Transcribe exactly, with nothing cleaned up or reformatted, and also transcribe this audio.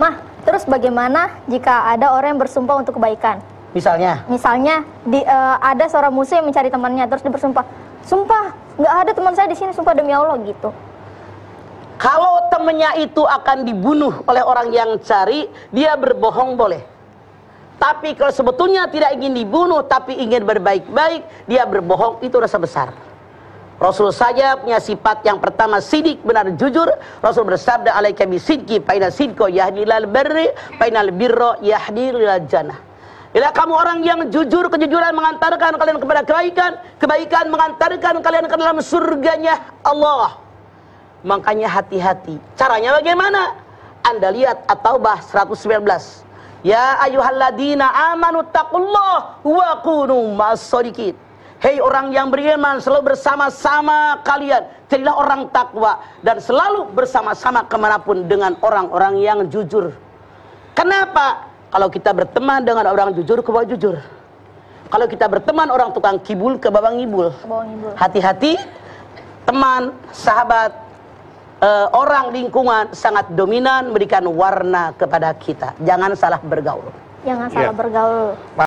Mah, terus bagaimana jika ada orang yang bersumpah untuk kebaikan? Misalnya? Misalnya di, uh, ada seorang musuh yang mencari temannya, terus dia bersumpah, sumpah nggak ada teman saya di sini, sumpah demi Allah gitu. Kalau temannya itu akan dibunuh oleh orang yang cari, dia berbohong boleh. Tapi kalau sebetulnya tidak ingin dibunuh, tapi ingin berbaik-baik, dia berbohong, itu dosa besar. Rasul saja punya sifat yang pertama sidik, benar jujur. Rasul bersabda, alaika bisidqi fa inna sidqa yahdi ilal birri fa innal birra yahdi ilal jannah. Bila kamu orang yang jujur, kejujuran mengantarkan kalian kepada kebaikan, kebaikan mengantarkan kalian ke dalam surganya Allah. Makanya hati-hati. Caranya bagaimana? Anda lihat At-Taubah seratus sembilan belas. Ya ayyuhalladzina amanu taqullah wa kunu ma'as-shadiqin. Hei orang yang beriman, selalu bersama-sama kalian. Jadilah orang takwa dan selalu bersama-sama kemanapun dengan orang-orang yang jujur. Kenapa? Kalau kita berteman dengan orang jujur, ke bawah jujur. Kalau kita berteman orang tukang kibul, ke bawah ngibul. Hati-hati, teman, sahabat, uh, orang lingkungan sangat dominan memberikan warna kepada kita. Jangan salah bergaul. Jangan salah yeah. bergaul.